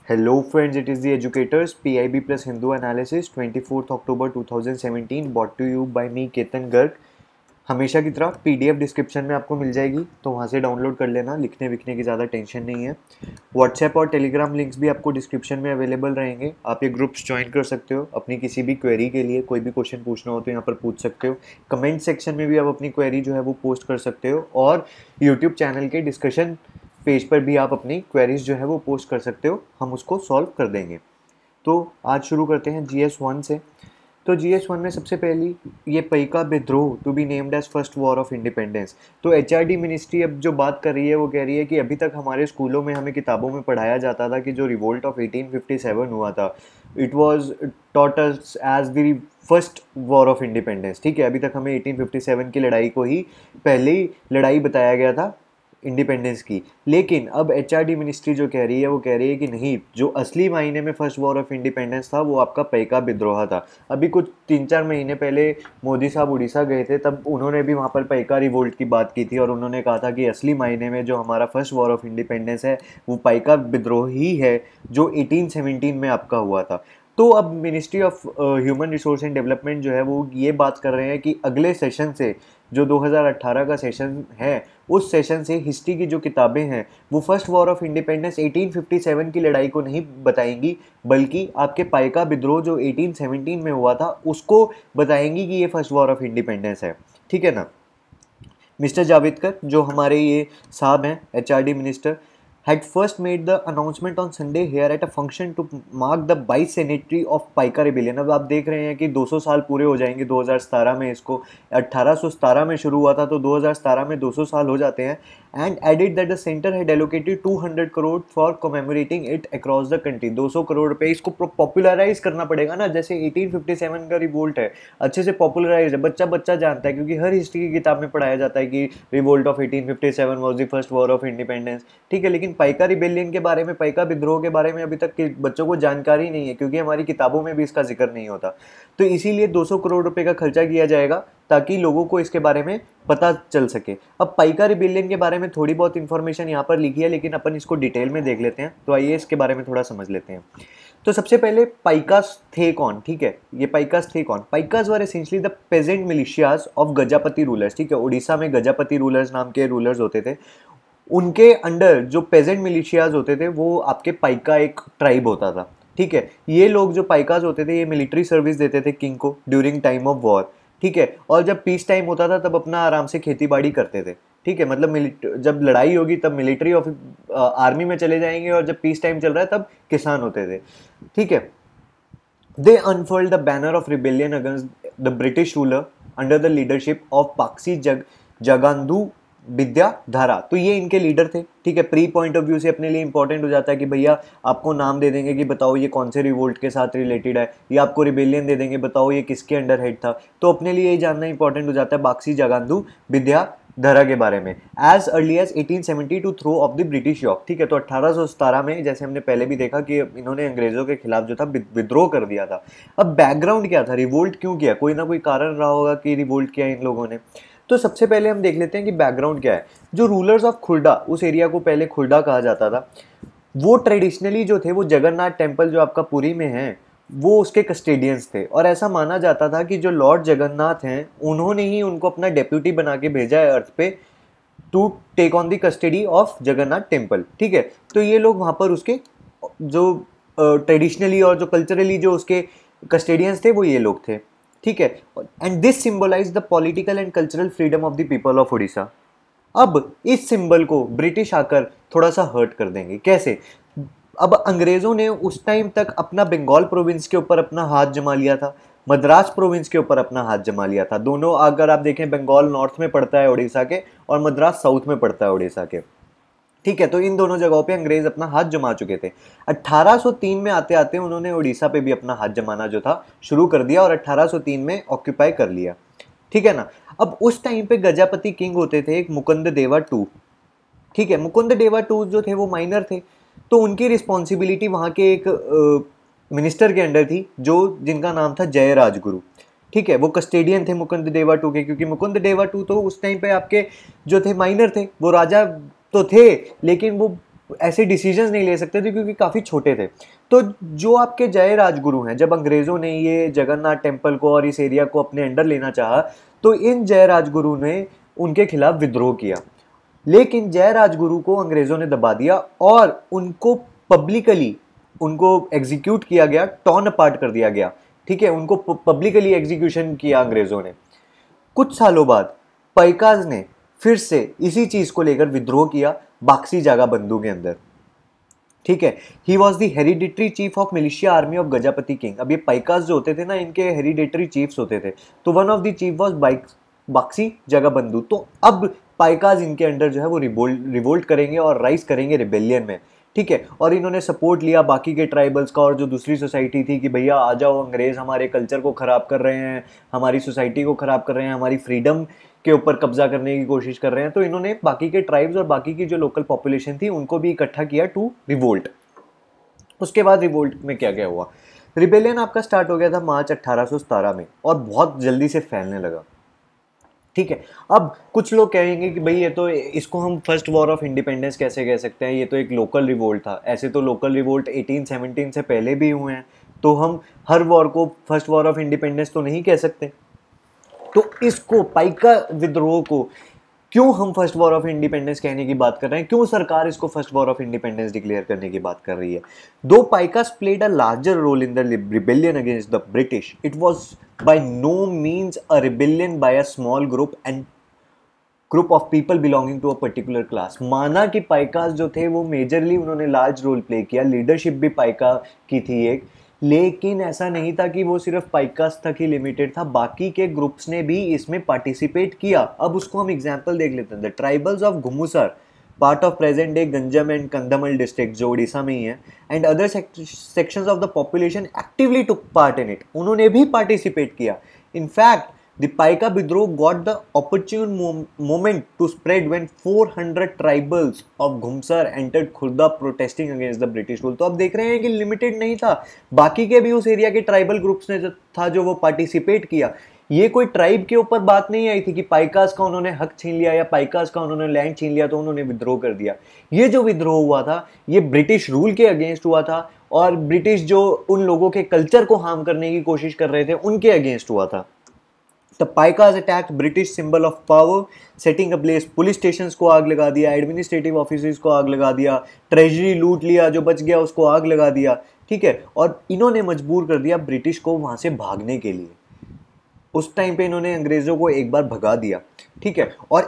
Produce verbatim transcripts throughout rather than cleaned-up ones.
Hello friends, it is the educators P I B plus Hindu analysis twenty-fourth October twenty seventeen brought to you by me Ketan Garg. हमेशा की तरह PDF description में आपको मिल जाएगी, तो वहाँ से डाउनलोड कर लेना। लिखने विखने की ज़्यादा टेंशन नहीं है। व्हाट्सएप और टेलीग्राम लिंक्स भी आपको डिस्क्रिप्शन में अवेलेबल रहेंगे। आप ये ग्रुप्स ज्वाइन कर सकते हो। अपनी किसी भी क्वेरी के लिए कोई भी क्वेश्चन पूछना हो तो यहाँ पर पूछ सकते हो। कमेंट सेक्शन में भी आप अपनी क्वेरी जो है वो पोस्ट कर सकते हो, और यूट्यूब चैनल के डिस्कशन पेज पर भी आप अपनी क्वेरीज जो है वो पोस्ट कर सकते हो, हम उसको सॉल्व कर देंगे। तो आज शुरू करते हैं जी एस वन से। तो जी एस वन में सबसे पहली ये पैका विद्रोह to be named as first war of independence. तो एच आर डी मिनिस्ट्री अब जो बात कर रही है वो कह रही है कि अभी तक हमारे स्कूलों में हमें किताबों में पढ़ाया जाता था कि जो revolt of eighteen fifty seven हुआ था, it was taught us as the first war of independence. ठीक है, अभी तक हमें एटीन फिफ्टी सेवन की लड़ाई को ही पहली लड़ाई बताया गया था इंडिपेंडेंस की। लेकिन अब एच आर डी मिनिस्ट्री जो कह रही है वो कह रही है कि नहीं, जो असली मायने में फर्स्ट वॉर ऑफ इंडिपेंडेंस था वो आपका पैका विद्रोह था। अभी कुछ तीन चार महीने पहले मोदी साहब उड़ीसा गए थे, तब उन्होंने भी वहाँ पर पैका रिवोल्ट की बात की थी, और उन्होंने कहा था कि असली मायने में जो हमारा फर्स्ट वॉर ऑफ इंडिपेंडेंस है वो पैका विद्रोह ही है, जो एटीन सेवनटीन में आपका हुआ था। तो अब ministry of human resource and development जो है वो ये बात कर रहे हैं कि अगले सेशन से, जो दो हज़ार अठारह का सेशन है, उस सेशन से हिस्ट्री की जो किताबें हैं वो first war of independence eighteen fifty seven की लड़ाई को नहीं बताएंगी, बल्कि आपके पैका विद्रोह जो एटीन सेवनटीन में हुआ था उसको बताएंगी कि ये फर्स्ट वॉर ऑफ इंडिपेंडेंस है। ठीक है ना। मिस्टर जावेदकर जो हमारे ये साहब हैं H R D minister, had first made the announcement on Sunday here at a function to mark the bicentenary of Paika rebellion. अब आप देख रहे हैं कि दो सौ साल पूरे हो जाएंगे दो हज़ार सत्रह में। इसको अठारह सौ सत्रह में शुरू हुआ था, तो दो हज़ार सत्रह में दो सौ साल हो जाते हैं। And added that the centre had allocated two hundred crore for commemorating it across the country. दो सौ करोड़ रुपए इसको पॉपुलराइज करना पड़ेगा ना, जैसे एटीन फिफ्टी सेवन का रिवोल्ट है, अच्छे से पॉपुलराइज है, बच्चा बच्चा जानता है, क्योंकि हर हिस्ट्री की किताब में पढ़ाया जाता है कि revolt of eighteen fifty seven was the first war of independence. ठीक है, लेकिन पैका रिबेलियन के बारे में, पैका विद्रोह के बारे में अभी तक के बच्चों को जानकारी नहीं है, क्योंकि हमारी किताबों में भी इसका जिक्र नहीं होता। तो इसीलिए दो सौ करोड़ रुपए का खर्चा किया जाएगा ताकि लोगों को इसके बारे में पता चल सके। अब पैका रिबेलियन के बारे में थोड़ी बहुत इंफॉर्मेशन यहाँ पर लिखी है, लेकिन अपन इसको डिटेल में देख लेते हैं। तो आइए इसके बारे में थोड़ा समझ लेते हैं। तो सबसे पहले पैकास थे कौन। ठीक है, ये पैकास थे कौन। Paikas were essentially the peasant militias of Gajapati rulers. ठीक है, उड़ीसा में गजापति रूलर्स नाम के रूलर्स होते थे। उनके अंडर जो पेजेंट मिलिशियाज होते थे वो आपके पैका एक ट्राइब होता था। ठीक है, ये लोग जो पैकास होते थे ये मिलिट्री सर्विस देते थे किंग को ड्यूरिंग टाइम ऑफ वॉर। ठीक है, और जब पीस टाइम होता था तब अपना आराम से खेती बाड़ी करते थे। ठीक है, मतलब जब लड़ाई होगी तब मिलिट्री ऑफ आर्मी में चले जाएंगे, और जब पीस टाइम चल रहा है तब किसान होते थे। ठीक है, they unfurled the banner of rebellion against the British ruler under the leadership of Bakshi Jag Jagabandhu Bidyadhar. तो ये इनके लीडर थे। ठीक है, प्री पॉइंट ऑफ व्यू से अपने लिए इंपॉर्टेंट हो जाता है कि भैया आपको नाम दे देंगे कि बताओ ये कौन से रिवोल्ट के साथ रिलेटेड है, या आपको रिबेलियन दे देंगे बताओ ये किसके अंडर हेड था। तो अपने लिए ये जानना इंपॉर्टेंट हो जाता है बाक्सी जगांधू विद्याधारा के बारे में। As early as eighteen seventy two throw off the British yoke. ठीक है, तो अठारह सौ सत्रह में, जैसे हमने पहले भी देखा कि इन्होंने अंग्रेजों के खिलाफ जो था विद्रोह कर दिया था। अब बैकग्राउंड क्या था, रिवोल्ट क्यों किया, कोई ना कोई कारण रहा होगा कि रिवोल्ट किया इन लोगों ने। तो सबसे पहले हम देख लेते हैं कि बैकग्राउंड क्या है। जो रूलर्स ऑफ खुर्डा, उस एरिया को पहले खुर्डा कहा जाता था, वो ट्रेडिशनली जो थे वो जगन्नाथ टेम्पल जो आपका पुरी में है वो उसके कस्टेडियंस थे। और ऐसा माना जाता था कि जो लॉर्ड जगन्नाथ हैं उन्होंने ही उनको अपना डेप्यूटी बना के भेजा है अर्थ पे to take on the custody of Jagannath temple. ठीक है, तो ये लोग वहाँ पर उसके जो ट्रेडिशनली और जो कल्चरली जो उसके कस्टेडियंस थे वो ये लोग थे। ठीक है, and this symbolize the political and cultural freedom of the people of Orissa. अब इस सिंबल को ब्रिटिश आकर थोड़ा सा हर्ट कर देंगे। कैसे? अब अंग्रेजों ने उस टाइम तक अपना बंगाल प्रोविंस के ऊपर अपना हाथ जमा लिया था, मद्रास प्रोविंस के ऊपर अपना हाथ जमा लिया था। दोनों, अगर आप देखें, बंगाल नॉर्थ में पड़ता है उड़ीसा के, और मद्रास साउथ में पड़ता है उड़ीसा के। ठीक है, तो इन दोनों जगहों पे अंग्रेज अपना हाथ जमा चुके थे। अठारह सौ तीन में आते आते उन्होंने उड़ीसा पे भी अपना हाथ जमाना जो था शुरू कर दिया, और अठारह सौ तीन में ऑक्यूपाई कर लिया। ठीक है ना। अब उस टाइम पे गजापति किंग होते थे एक मुकुंद देवा टू। ठीक है, मुकुंद देवा टू जो थे वो माइनर थे, तो उनकी रिस्पॉन्सिबिलिटी वहाँ के एक मिनिस्टर के अंडर थी जो जिनका नाम था जय राजगुरु। ठीक है, वो कस्टेडियन थे मुकुंद देवा टू के, क्योंकि मुकुंद देवा टू तो उस टाइम पे आपके जो थे माइनर थे, वो राजा तो थे लेकिन वो ऐसे डिसीजंस नहीं ले सकते थे क्योंकि काफ़ी छोटे थे। तो जो आपके जय राजगुरु हैं, जब अंग्रेज़ों ने ये जगन्नाथ टेम्पल को और इस एरिया को अपने अंडर लेना चाहा, तो इन जय राजगुरु ने उनके खिलाफ विद्रोह किया। लेकिन जय राजगुरु को अंग्रेज़ों ने दबा दिया और उनको पब्लिकली उनको एग्जीक्यूट किया गया, टॉर्न अपार्ट कर दिया गया, ठीक है, उनको पब्लिकली एग्जीक्यूशन किया अंग्रेज़ों ने। कुछ सालों बाद पाइकाज ने फिर से इसी चीज को लेकर विद्रोह किया बाक्सी जागा बंधु के अंदर, ठीक है। He was the hereditary chief of militia army of Gajapati king. अब ये पाइकाज जो होते थे ना, इनके हेरिडिटरी चीफ्स होते थे, तो one of the chief was Bakshi Jagabandhu. तो अब पाइकाज इनके अंडर जो है वो रिवोल्ट रिवोल्ट करेंगे और राइज करेंगे रिबेलियन में, ठीक है। और इन्होंने सपोर्ट लिया बाकी के ट्राइबल्स का और जो दूसरी सोसाइटी थी कि भैया आ जाओ, अंग्रेज हमारे कल्चर को ख़राब कर रहे हैं, हमारी सोसाइटी को ख़राब कर रहे हैं, हमारी फ्रीडम के ऊपर कब्जा करने की कोशिश कर रहे हैं। तो इन्होंने बाकी के ट्राइब्स और बाकी की जो लोकल पॉपुलेशन थी उनको भी इकट्ठा किया टू रिवोल्ट। उसके बाद रिवोल्ट में क्या क्या हुआ, रिबेलियन आपका स्टार्ट हो गया था मार्च अट्ठारह सौ सतारह में और बहुत जल्दी से फैलने लगा, ठीक है। अब कुछ लोग कहेंगे कि भाई ये तो, इसको हम फर्स्ट वॉर ऑफ इंडिपेंडेंस कैसे कह सकते हैं, ये तो एक लोकल रिवोल्ट था। ऐसे तो लोकल रिवोल्ट अठारह सौ सत्रह से पहले भी हुए हैं, तो हम हर वॉर को फर्स्ट वॉर ऑफ इंडिपेंडेंस तो नहीं कह सकते। तो इसको, पाइका विद्रोह को क्यों हम फर्स्ट वॉर ऑफ इंडिपेंडेंस कहने की बात कर रहे हैं, क्यों सरकार इसको first war of independence declare करने की बात कर रही है? Though Paikas played a larger role in the rebellion against the British, it was by no means a rebellion by a small group and group of people belonging to a particular class. माना कि पाइकास जो थे वो majorly उन्होंने large role play किया, leadership भी पाइका की थी एक, लेकिन ऐसा नहीं था कि वो सिर्फ पाइकास तक ही लिमिटेड था, बाकी के ग्रुप्स ने भी इसमें पार्टिसिपेट किया। अब उसको हम एग्जांपल देख लेते हैं। The tribals of Ghumusar, part of present day Ganjam and Kandhamal district जो उड़ीसा में ही है, and other sections of the population actively took part in it, उन्होंने भी पार्टिसिपेट किया। In fact The Paika Bidroh got the opportune moment to spread when four hundred tribals of Ghumsar entered Khurda protesting against the British rule। तो अब देख रहे हैं कि limited नहीं था, बाकी के भी उस एरिया के ट्राइबल ग्रुप्स ने जो था जो वो पार्टिसिपेट किया। ये कोई ट्राइब के ऊपर बात नहीं आई थी कि पाइकास का उन्होंने हक छीन लिया या पाइकास का उन्होंने लैंड छीन लिया तो उन्होंने विद्रोह कर दिया। ये जो विद्रोह हुआ था ये ब्रिटिश रूल के अगेंस्ट हुआ था और ब्रिटिश जो उन लोगों के कल्चर को हार्म करने की कोशिश कर रहे थे उनके अगेंस्ट हुआ था। The Paikas attacked British symbol of power, setting ablaze police stations को आग लगा दिया, एडमिनिस्ट्रेटिव ऑफिसेज को आग लगा दिया, ट्रेजरी लूट लिया, जो बच गया उसको आग लगा दिया, ठीक है। और इन्होंने मजबूर कर दिया ब्रिटिश को वहाँ से भागने के लिए। उस टाइम पे इन्होंने अंग्रेज़ों को एक बार भगा दिया, ठीक है। और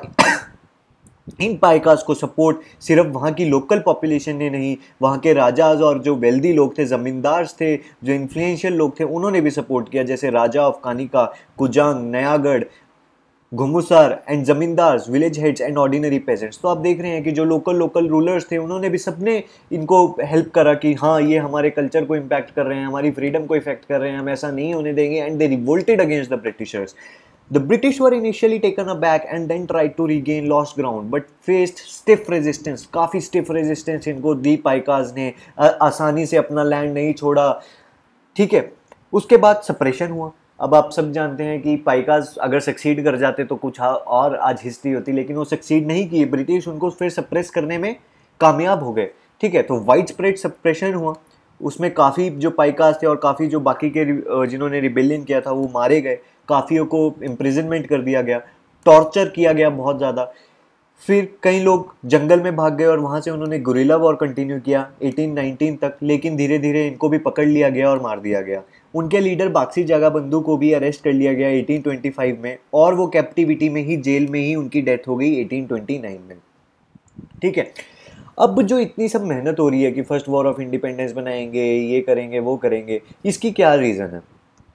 इन पाइकास को सपोर्ट सिर्फ वहाँ की लोकल पॉपुलेशन ने नहीं, वहाँ के राजाज और जो वेल्दी लोग थे, ज़मींदार थे, जो इन्फ्लुएंशियल लोग थे, उन्होंने भी सपोर्ट किया, जैसे raja of Kanika, Kujang, Nayagarh, Ghumusar and zamindars, village heads and ordinary peasants. तो आप देख रहे हैं कि जो लोकल लोकल रूलर्स थे उन्होंने भी सबने इनको हेल्प करा कि हाँ ये हमारे कल्चर को इम्पैक्ट कर रहे हैं, हमारी फ्रीडम को इफेक्ट कर रहे हैं, हम ऐसा नहीं होने देंगे। And they revolted against the Britishers. The British were initially taken aback and then tried to regain lost ground, but faced stiff resistance. काफ़ी stiff resistance इनको दी पाइकास ने, आसानी से अपना लैंड नहीं छोड़ा, ठीक है। उसके बाद सप्रेशन हुआ। अब आप सब जानते हैं कि पाइकास अगर सक्सीड कर जाते तो कुछ और आज हिस्ट्री होती, लेकिन वो सक्सीड नहीं किए, ब्रिटिश उनको फिर सप्रेस करने में कामयाब हो गए, ठीक है। तो वाइड स्प्रेड सप्रेशन हुआ, उसमें काफ़ी जो पाइकास थे और काफ़ी जो बाकी के जिन्होंने रिबेलियन किया था वो मारे गए, काफ़ियों को इम्प्रिजनमेंट कर दिया गया, टॉर्चर किया गया बहुत ज़्यादा। फिर कई लोग जंगल में भाग गए और वहाँ से उन्होंने गुरिल्ला वॉर कंटिन्यू किया अठारह सौ उन्नीस तक, लेकिन धीरे धीरे इनको भी पकड़ लिया गया और मार दिया गया। उनके लीडर बाक्सी जागा बंधु को भी अरेस्ट कर लिया गया अठारह सौ पच्चीस में और वो कैप्टिविटी में ही, जेल में ही उनकी डेथ हो गई अठारह सौ उनतीस में, ठीक है। अब जो इतनी सब मेहनत हो रही है कि फर्स्ट वॉर ऑफ इंडिपेंडेंस बनाएंगे, ये करेंगे, वो करेंगे, इसकी क्या रीज़न है?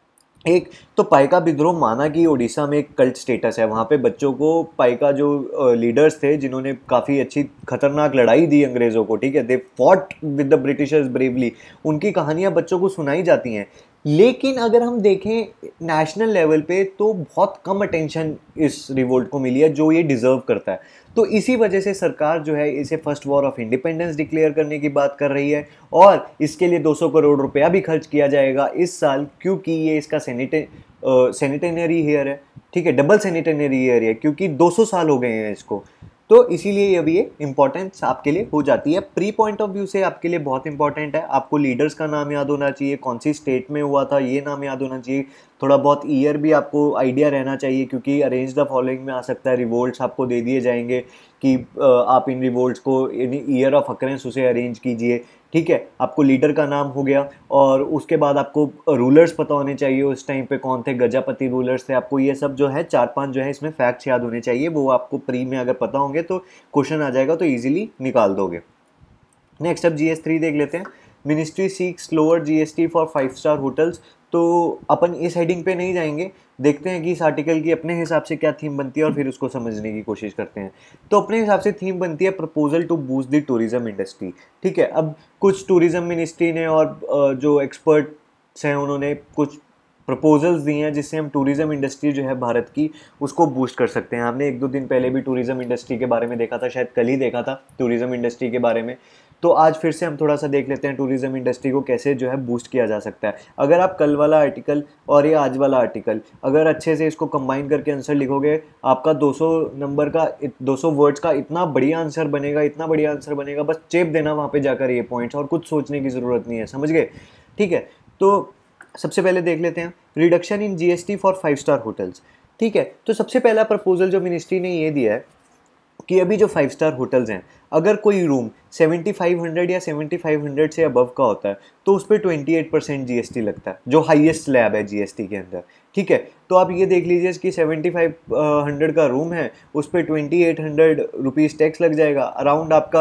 एक तो पाइका विद्रोह, माना कि उड़ीसा में एक कल्ट स्टेटस है, वहाँ पे बच्चों को पाइका जो लीडर्स थे जिन्होंने काफ़ी अच्छी खतरनाक लड़ाई दी अंग्रेज़ों को, ठीक है, they fought with the Britishers bravely, उनकी कहानियाँ बच्चों को सुनाई जाती हैं। लेकिन अगर हम देखें नेशनल लेवल पे तो बहुत कम अटेंशन इस रिवोल्ट को मिली है जो ये डिज़र्व करता है। तो इसी वजह से सरकार जो है इसे first war of independence declare करने की बात कर रही है और इसके लिए दो सौ करोड़ रुपया भी खर्च किया जाएगा इस साल, क्योंकि ये इसका सेनेटे सेनेटेनरी ईयर है, ठीक है, डबल सेनेटेनरी ईयर है, क्योंकि दो सौ साल हो गए हैं इसको। तो इसीलिए अभी ये इंपॉर्टेंस आपके लिए हो जाती है। प्री पॉइंट ऑफ व्यू से आपके लिए बहुत इंपॉर्टेंट है, आपको लीडर्स का नाम याद होना चाहिए, कौन सी स्टेट में हुआ था ये नाम याद होना चाहिए, थोड़ा बहुत ईयर भी आपको आइडिया रहना चाहिए, क्योंकि अरेंज द फॉलोइंग में आ सकता है, रिवोल्ट्स आपको दे दिए जाएंगे कि आप इन रिवोल्ट्स को इन ईयर ऑफ अकरेंस उसे अरेंज कीजिए, ठीक है। आपको लीडर का नाम हो गया, और उसके बाद आपको रूलर्स पता होने चाहिए उस टाइम पे कौन थे, गजापति रूलर्स थे, आपको ये सब जो है चार पांच जो है इसमें फैक्ट्स याद होने चाहिए, वो आपको प्री में अगर पता होंगे तो क्वेश्चन आ जाएगा तो इजीली निकाल दोगे। नेक्स्ट अब जी एस थ्री देख लेते हैं। Ministry seeks lower G S T for five star hotels. तो अपन इस हेडिंग पे नहीं जाएंगे, देखते हैं कि इस आर्टिकल की अपने हिसाब से क्या थीम बनती है और फिर उसको समझने की कोशिश करते हैं। तो अपने हिसाब से थीम बनती है proposal to boost the tourism industry, ठीक है। अब कुछ टूरिज्म मिनिस्ट्री ने और जो एक्सपर्ट्स हैं उन्होंने कुछ प्रपोजल्स दिए हैं जिससे हम टूरिज्म इंडस्ट्री जो है भारत की उसको बूस्ट कर सकते हैं। हमने एक दो दिन पहले भी टूरिज्म इंडस्ट्री के बारे में देखा था, शायद कल ही देखा था टूरिज्म इंडस्ट्री के बारे में, तो आज फिर से हम थोड़ा सा देख लेते हैं टूरिज्म इंडस्ट्री को कैसे जो है बूस्ट किया जा सकता है। अगर आप कल वाला आर्टिकल और ये आज वाला आर्टिकल अगर अच्छे से इसको कंबाइन करके आंसर लिखोगे, आपका दो सौ नंबर का दो सौ वर्ड्स का इतना बढ़िया आंसर बनेगा, इतना बढ़िया आंसर बनेगा, बस चेप देना वहाँ पे जाकर ये पॉइंट्स, और कुछ सोचने की ज़रूरत नहीं है, समझ गए, ठीक है। तो सबसे पहले देख लेते हैं reduction in GST for five star hotels, ठीक है। तो सबसे पहला प्रपोजल जो मिनिस्ट्री ने ये दिया है कि अभी जो फाइव स्टार होटल्स हैं, अगर कोई रूम सेवेंटी फाइव हंड्रेड या सेवेंटी फाइव हंड्रेड से अबव का होता है तो उस पर ट्वेंटी एट परसेंट जीएसटी लगता है, जो हाईएस्ट स्लैब है जीएसटी के अंदर, ठीक है। तो आप ये देख लीजिए कि सेवेंटी फाइव हंड्रेड का रूम है, उस पर twenty eight hundred rupees tax लग जाएगा, अराउंड आपका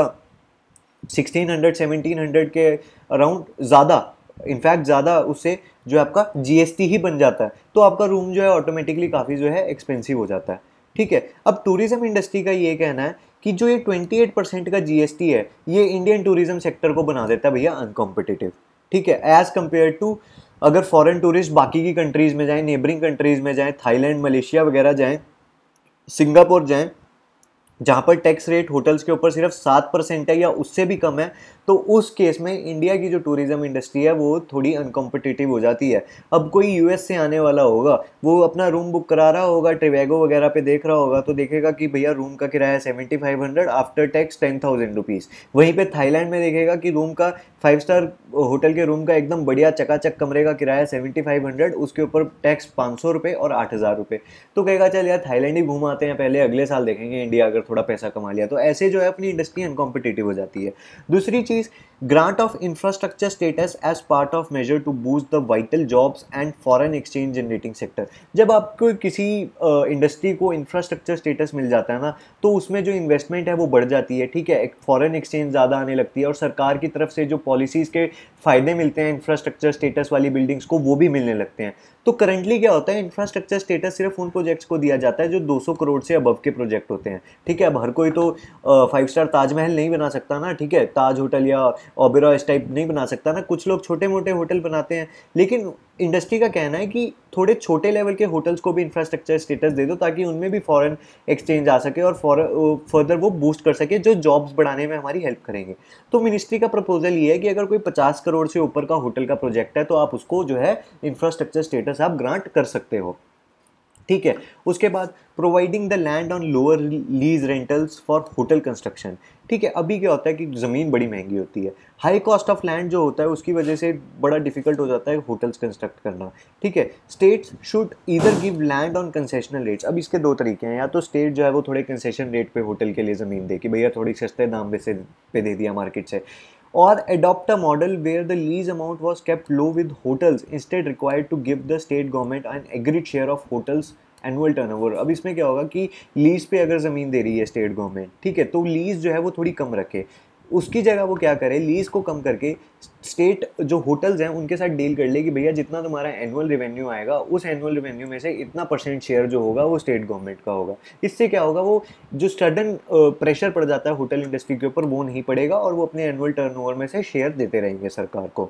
सिक्सटीन हंड्रेड सेवनटीन हंड्रेड के अराउंड, ज़्यादा इनफैक्ट ज़्यादा उससे जो आपका जीएसटी ही बन जाता है। तो आपका रूम जो है ऑटोमेटिकली काफ़ी जो है एक्सपेंसिव हो जाता है, ठीक है। अब टूरिज्म इंडस्ट्री का ये कहना है कि जो ये ट्वेंटी एट परसेंट का जीएसटी है ये इंडियन टूरिज्म सेक्टर को बना देता है भैया अनकॉम्पिटिटिव, ठीक है, एज कम्पेयर टू अगर फॉरेन टूरिस्ट बाकी की कंट्रीज़ में जाएँ, नेबरिंग कंट्रीज़ में जाएँ, थाईलैंड मलेशिया वगैरह जाएँ, सिंगापुर जाएँ, जहाँ पर टैक्स रेट होटल्स के ऊपर सिर्फ सात परसेंट है या उससे भी कम है, तो उस केस में इंडिया की जो टूरिज्म इंडस्ट्री है वो थोड़ी अनकॉम्पिटिटिव हो जाती है। अब कोई यूएस से आने वाला होगा, वो अपना रूम बुक करा रहा होगा, ट्रिवेगो वगैरह पे देख रहा होगा, तो देखेगा कि भैया रूम का किराया seventy five hundred after tax ten thousand rupees. वहीं पे थाईलैंड में देखेगा कि रूम का फाइव स्टार होटल के रूम का एकदम बढ़िया चकाचक कमरे का किराया सेवेंटी फाइव हंड्रेड, उसके ऊपर टैक्स पाँच सौ रुपये और आठ हज़ार रुपये। तो कहेगा चल यार थाईलैंड ही घूम आते हैं पहले, अगले साल देखेंगे इंडिया अगर थोड़ा पैसा कमा लिया। तो ऐसे जो है अपनी इंडस्ट्री अनकॉम्पिटिटिव हो जाती है। दूसरी चीज़, grant of infrastructure status as part of major to boost the vital jobs and foreign exchange generating sector. जब आपको किसी इंडस्ट्री को इंफ्रास्ट्रक्चर स्टेटस मिल जाता है ना, तो उसमें जो इन्वेस्टमेंट है वो बढ़ जाती है, ठीक है, एक फॉरेन एक्सचेंज ज़्यादा आने लगती है, और सरकार की तरफ से जो पॉलिसीज़ के फ़ायदे मिलते हैं इंफ्रास्ट्रक्चर स्टेटस वाली बिल्डिंग्स को वो भी मिलने लगते हैं। तो करंटली क्या होता है, इंफ्रास्ट्रक्चर स्टेटस सिर्फ उन प्रोजेक्ट्स को दिया जाता है जो दो सौ करोड़ से अबव के प्रोजेक्ट होते हैं, ठीक है। अब हर कोई तो फाइव स्टार ताजमहल नहीं बना सकता ना, ठीक है, ताज होटल या ओबेरॉय इस टाइप नहीं बना सकता ना, कुछ लोग छोटे मोटे होटल बनाते हैं। लेकिन इंडस्ट्री का कहना है कि थोड़े छोटे लेवल के होटल्स को भी इंफ्रास्ट्रक्चर स्टेटस दे दो ताकि उनमें भी फॉरेन एक्सचेंज आ सके और फर्दर वो बूस्ट कर सके, जो जॉब्स बढ़ाने में हमारी हेल्प करेंगे। तो मिनिस्ट्री का प्रपोजल ये है कि अगर कोई पचास करोड़ से ऊपर का होटल का प्रोजेक्ट है तो आप उसको जो है इंफ्रास्ट्रक्चर स्टेटस आप ग्रांट कर सकते हो, ठीक है। उसके बाद providing the land on lower lease rentals for hotel construction, ठीक है। अभी क्या होता है कि ज़मीन बड़ी महंगी होती है, हाई कॉस्ट ऑफ लैंड जो होता है उसकी वजह से बड़ा डिफिकल्ट हो जाता है होटल्स कंस्ट्रक्ट करना, ठीक है। States should either give land on concessional rates. अब इसके दो तरीके हैं, या तो स्टेट जो है वो थोड़े कंसेशन रेट पे होटल के लिए ज़मीन दे कि भैया थोड़ी सस्ते दाम पे से पे दे दिया मार्केट से, और adopt a model where the lease amount was kept low with hotels instead required to give the state government an agreed share of hotels annual turnover. अब इसमें क्या होगा कि लीज पे अगर ज़मीन दे रही है स्टेट गवर्नमेंट, ठीक है, तो लीज जो है वो थोड़ी कम रखे, उसकी जगह वो क्या करे, लीज को कम करके स्टेट जो होटल्स हैं उनके साथ डील कर ले कि भैया जितना तुम्हारा एनुअल रेवेन्यू आएगा उस एनुअल रेवेन्यू में से इतना परसेंट शेयर जो होगा वो स्टेट गवर्नमेंट का होगा। इससे क्या होगा, वो जो सडन प्रेशर पड़ जाता है होटल इंडस्ट्री के ऊपर वो नहीं पड़ेगा और वो अपने एनुअल टर्नओवर में से शेयर देते रहेंगे सरकार को,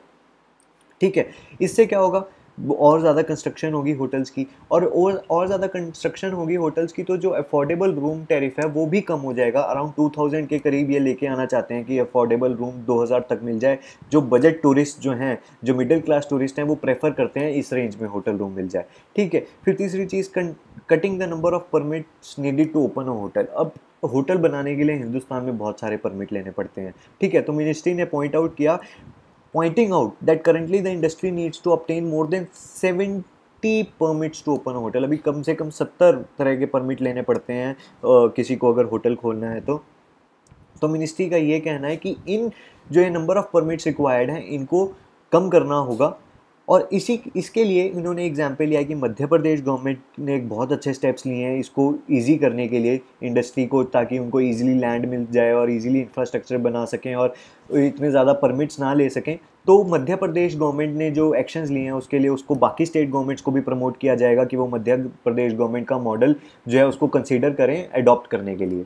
ठीक है। इससे क्या होगा, और ज़्यादा कंस्ट्रक्शन होगी होटल्स की, और और और ज़्यादा कंस्ट्रक्शन होगी होटल्स की तो जो अफोर्डेबल रूम टैरिफ है वो भी कम हो जाएगा। अराउंड टू थाउजेंड के करीब ये लेके आना चाहते हैं कि अफोर्डेबल रूम दो हज़ार तक मिल जाए। जो बजट टूरिस्ट जो हैं, जो मिडिल क्लास टूरिस्ट हैं, वो प्रेफर करते हैं इस रेंज में होटल रूम मिल जाए, ठीक है। फिर तीसरी चीज़, cutting the number of permits needed to open a hotel. अब होटल बनाने के लिए हिंदुस्तान में बहुत सारे परमिट लेने पड़ते हैं, ठीक है। तो मिनिस्ट्री ने पॉइंट आउट किया, pointing out that currently the industry needs to obtain more than seventy permits to open hotel. अभी कम से कम सत्तर तरह के परमिट लेने पड़ते हैं uh, किसी को अगर होटल खोलना है तो तो मिनिस्ट्री का ये कहना है कि इन जो ये नंबर ऑफ परमिट्स रिक्वायर्ड हैं इनको कम करना होगा। और इसी इसके लिए इन्होंने एग्जाम्पल लिया है कि मध्य प्रदेश गवर्नमेंट ने एक बहुत अच्छे स्टेप्स लिए हैं इसको इजी करने के लिए इंडस्ट्री को, ताकि उनको इजीली लैंड मिल जाए और इजीली इंफ्रास्ट्रक्चर बना सकें और इतने ज़्यादा परमिट्स ना ले सकें। तो मध्य प्रदेश गवर्नमेंट ने जो एक्शंस लिए हैं उसके लिए उसको बाकी स्टेट गवर्नमेंट्स को भी प्रमोट किया जाएगा कि वो मध्य प्रदेश गवर्नमेंट का मॉडल जो है उसको कंसिडर करें अडॉप्ट करने के लिए।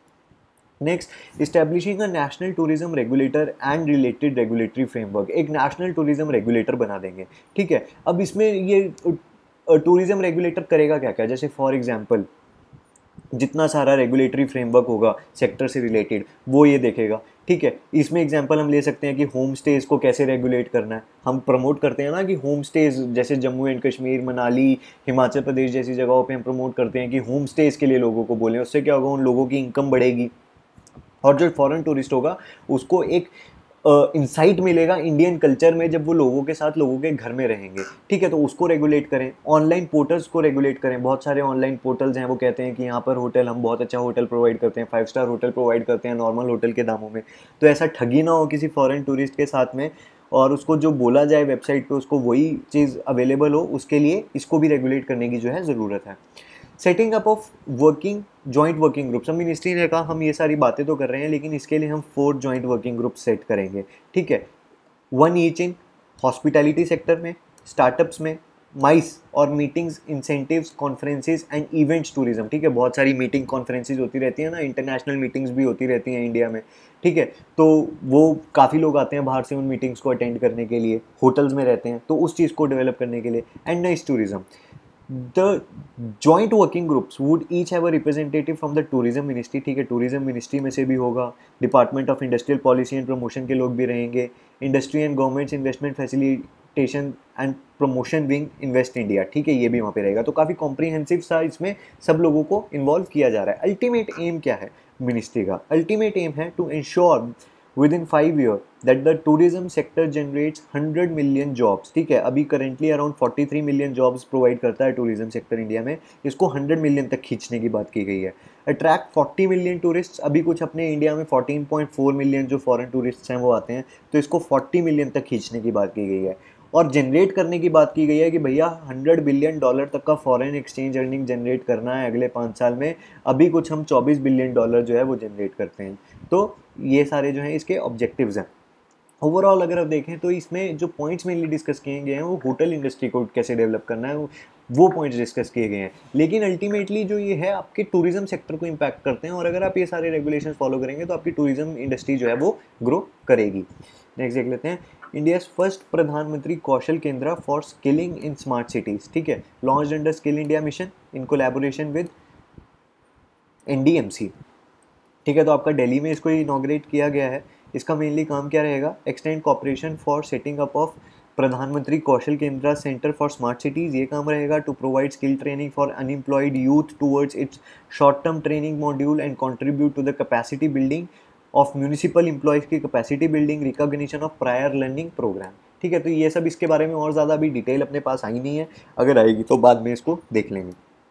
Next, establishing a national tourism regulator and related regulatory framework. एक नेशनल टूरिज्म रेगुलेटर बना देंगे, ठीक है। अब इसमें ये टूरिज्म रेगुलेटर करेगा क्या क्या, जैसे फॉर एग्जांपल जितना सारा रेगुलेटरी फ्रेमवर्क होगा सेक्टर से रिलेटेड वो ये देखेगा, ठीक है। इसमें एग्जांपल हम ले सकते हैं कि होम स्टेज को कैसे रेगुलेट करना है। हम प्रमोट करते हैं ना कि होम स्टेज, जैसे जम्मू एंड कश्मीर, मनाली, हिमाचल प्रदेश जैसी जगहों पे हम प्रमोट करते हैं कि होम स्टेज के लिए लोगों को बोलें। उससे क्या होगा, उन लोगों की इनकम बढ़ेगी और जो फॉरेन टूरिस्ट होगा उसको एक इंसाइट uh, मिलेगा इंडियन कल्चर में जब वो लोगों के साथ लोगों के घर में रहेंगे, ठीक है। तो उसको रेगुलेट करें। ऑनलाइन पोर्टल्स को रेगुलेट करें। बहुत सारे ऑनलाइन पोर्टल्स हैं वो कहते हैं कि यहाँ पर होटल, हम बहुत अच्छा होटल प्रोवाइड करते हैं, फाइव स्टार होटल प्रोवाइड करते हैं नॉर्मल होटल के दामों में। तो ऐसा ठगी ना हो किसी फॉरेन टूरिस्ट के साथ में और उसको जो बोला जाए वेबसाइट पे उसको वही चीज़ अवेलेबल हो, उसके लिए इसको भी रेगुलेट करने की जो है ज़रूरत है। Setting up of working joint working groups. हम मिनिस्ट्री ने कहा हम ये सारी बातें तो कर रहे हैं लेकिन इसके लिए हम four joint working group set करेंगे, ठीक है। One each in hospitality sector में, स्टार्टअप्स में, माइस और meetings, incentives, conferences and events tourism, ठीक है। बहुत सारी मीटिंग कॉन्फ्रेंसेज होती रहती है ना, इंटरनेशनल मीटिंग्स भी होती रहती हैं इंडिया में, ठीक है। तो वो काफ़ी लोग आते हैं बाहर से उन मीटिंग्स को अटेंड करने के लिए, होटल्स में रहते हैं, तो उस चीज़ को डेवलप करने के लिए। And nice tourism, the joint working groups would each have a representative from the tourism ministry, ठीक है। tourism ministry में से भी होगा, department of industrial policy and promotion के लोग भी रहेंगे, industry and governments investment facilitation and promotion wing invest India, ठीक है, ये भी वहाँ पे रहेगा। तो काफ़ी कॉम्प्रीहेंसिव सा इसमें सब लोगों को इन्वॉल्व किया जा रहा है। अल्टीमेट एम क्या है मिनिस्ट्री का? अल्टीमेट एम है to ensure within five year that the tourism sector generates hundred million jobs, ठीक है। अभी currently around forty three million jobs provide करता है टूरिज्म सेक्टर इंडिया में, इसको हंड्रेड मिलियन तक खींचने की बात की गई है। अट्रैक्ट फोर्टी मिलियन टूरिस्ट, अभी कुछ अपने इंडिया में फोर्टीन पॉइंट फोर मिलियन जो फॉरेन टूरिस्ट हैं वो आते हैं, तो इसको फोर्टी मिलियन तक खींचने की बात की गई है। और जनरेट करने की बात की गई है कि भैया हंड्रेड बिलियन डॉलर तक का फॉरेन एक्सचेंज अर्निंग जनरेट करना है अगले पाँच साल में। अभी कुछ हम चौबीस बिलियन डॉलर जो है वो जनरेट करते हैं। तो ये सारे जो हैं इसके ऑब्जेक्टिव्स हैं। ओवरऑल अगर आप देखें तो इसमें जो पॉइंट्स मेनली डिस्कस किए गए हैं वो होटल इंडस्ट्री को कैसे डेवलप करना है वो पॉइंट्स डिस्कस किए गए हैं, लेकिन अल्टीमेटली जो ये है आपके टूरिज्म सेक्टर को इम्पैक्ट करते हैं। और अगर आप ये सारे रेगुलेशन फॉलो करेंगे तो आपकी टूरिज्म इंडस्ट्री जो है वो ग्रो करेगी। नेक्स्ट देख लेते हैं, India first Pradhan Mantri Kaushal Kendra for skilling in smart cities, ठीक है, launch under skill India mission in collaboration with N D M C, ठीक है। तो आपका दिल्ली में इसको इनॉग्रेट किया गया है। इसका मेनली काम क्या रहेगा, extend cooperation for setting up of Pradhan Mantri Kaushal केंद्र सेंटर फॉर स्मार्ट सिटीज़। ये काम रहेगा to provide skill training for unemployed youth towards its short term training module and contribute to the capacity building of municipal employees की capacity building, recognition of prior learning program, ठीक है। तो ये सब इसके बारे में और ज़्यादा अभी डिटेल अपने पास आई नहीं है, अगर आएगी तो बाद में इसको देख लेंगे।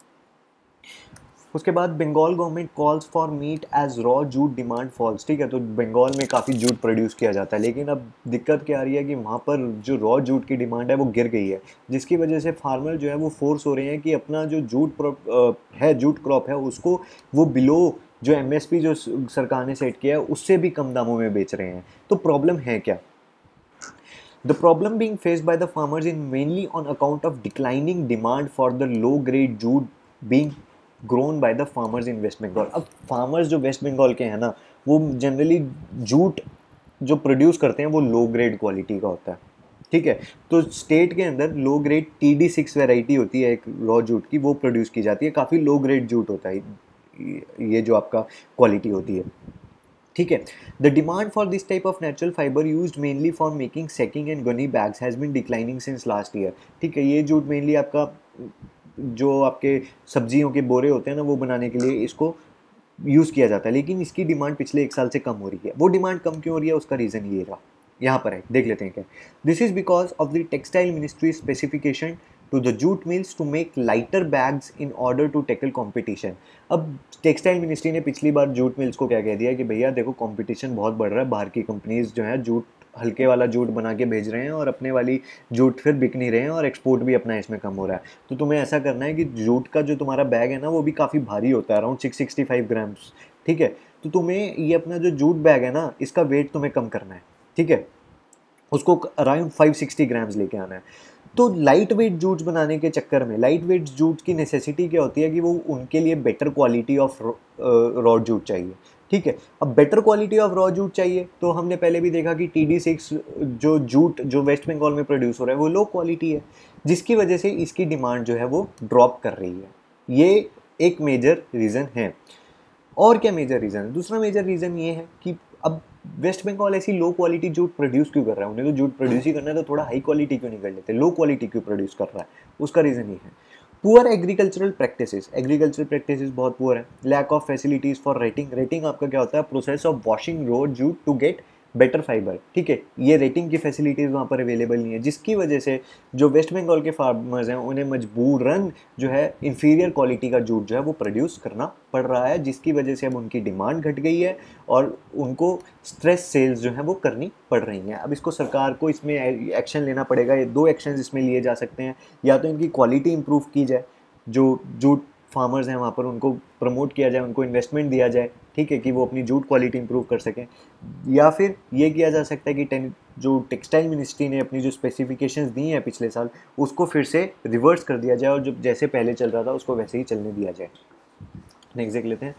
उसके बाद Bengal government calls for meet as raw jute demand falls, ठीक है। तो बंगाल में काफ़ी जूट प्रोड्यूस किया जाता है, लेकिन अब दिक्कत क्या आ रही है कि वहाँ पर जो रॉ जूट की डिमांड है वो गिर गई है, जिसकी वजह से फार्मर जो है वो फोर्स हो रहे हैं कि अपना जो जूट है जूट क्रॉप है उसको वो बिलो जो एम एस पी जो सरकार ने सेट किया है उससे भी कम दामों में बेच रहे हैं। तो प्रॉब्लम है क्या? The problem being faced by the farmers is mainly on account of declining demand for the low grade jute being grown by the farmers in West Bengal। अब farmers जो वेस्ट बंगाल के हैं ना वो जनरली जूट जो produce करते हैं वो लो ग्रेड क्वालिटी का होता है, ठीक है। तो स्टेट के अंदर low grade T D six variety होती है एक रॉ जूट की, वो प्रोड्यूस की जाती है। काफ़ी लो ग्रेड जूट होता है ये जो आपका क्वालिटी होती है, ठीक है। The demand for this type of natural fibre used mainly for making sacking and gunny bags has been declining since last year, ठीक है। ये जूट मेनली आपका जो आपके सब्जियों के बोरे होते हैं ना वो बनाने के लिए इसको यूज़ किया जाता है, लेकिन इसकी डिमांड पिछले एक साल से कम हो रही है। वो डिमांड कम क्यों हो रही है, उसका रीज़न ये रहा, यहाँ पर है, देख लेते हैं क्या। This is because of the textile ministry specification to the jute mills to make lighter bags in order to tackle competition. अब टेक्सटाइल मिनिस्ट्री ने पिछली बार जूट मिल्स को क्या कह दिया कि भैया देखो कॉम्पिटिशन बहुत बढ़ रहा है, बाहर की कंपनीज जो है जूट हल्के वाला जूट बना के भेज रहे हैं और अपने वाली जूट फिर बिक नहीं रहे हैं और एक्सपोर्ट भी अपना इसमें कम हो रहा है। तो तुम्हें ऐसा करना है कि जूट का जो तुम्हारा बैग है ना वो भी काफ़ी भारी होता है, around six sixty five grams, ठीक है। तो तुम्हें ये अपना जो जूट बैग है ना इसका वेट तुम्हें कम करना है, ठीक है, उसको अराउंड फाइव सिक्सटी ग्राम्स लेके आना है। तो लाइट वेट जूट्स बनाने के चक्कर में, लाइट वेट जूट की नेसेसिटी क्या होती है कि वो उनके लिए better quality of raw jute चाहिए, ठीक है। अब better quality of raw jute चाहिए तो हमने पहले भी देखा कि टी डी सिक्स जो जूट जो वेस्ट बंगाल में प्रोड्यूस हो रहा है वो लो क्वालिटी है, जिसकी वजह से इसकी डिमांड जो है वो ड्रॉप कर रही है। ये एक मेजर रीज़न है। और क्या मेजर रीज़न है, दूसरा मेजर रीज़न ये है कि अब वेस्ट बंगाल ऐसी लो क्वालिटी जूट प्रोड्यूस क्यों कर रहा है, उन्हें तो जूट प्रोड्यूस ही करना है तो थोड़ा हाई क्वालिटी क्यों नहीं कर लेते, लो क्वालिटी क्यों प्रोड्यूस कर रहा है, उसका रीज़न ये है poor agricultural practices. Agricultural practices बहुत पुअर है। Lack of facilities for retting. Retting आपका क्या होता है, process of washing raw jute to get better fibre, ठीक है। ये रेटिंग की फैसिलिटीज़ वहाँ पर अवेलेबल नहीं है, जिसकी वजह से जो वेस्ट बंगाल के फार्मर्स हैं उन्हें मजबूरन जो है इंफीरियर क्वालिटी का जूट जो है वो प्रोड्यूस करना पड़ रहा है, जिसकी वजह से अब उनकी डिमांड घट गई है और उनको स्ट्रेस सेल्स जो है वो करनी पड़ रही हैं। अब इसको सरकार को इसमें एक्शन लेना पड़ेगा। ये दो एक्शन इसमें लिए जा सकते हैं, या तो इनकी क्वालिटी इंप्रूव की जाए, जो जूट फार्मर्स हैं वहाँ पर उनको प्रमोट किया जाए, उनको इन्वेस्टमेंट दिया जाए, ठीक है, कि वो अपनी जूट क्वालिटी इंप्रूव कर सकें, या फिर ये किया जा सकता है कि टेन जो टेक्सटाइल मिनिस्ट्री ने अपनी जो स्पेसिफिकेशंस दी हैं पिछले साल उसको फिर से रिवर्स कर दिया जाए और जो जैसे पहले चल रहा था उसको वैसे ही चलने दिया जाए। नेक्स्ट देख लेते हैं।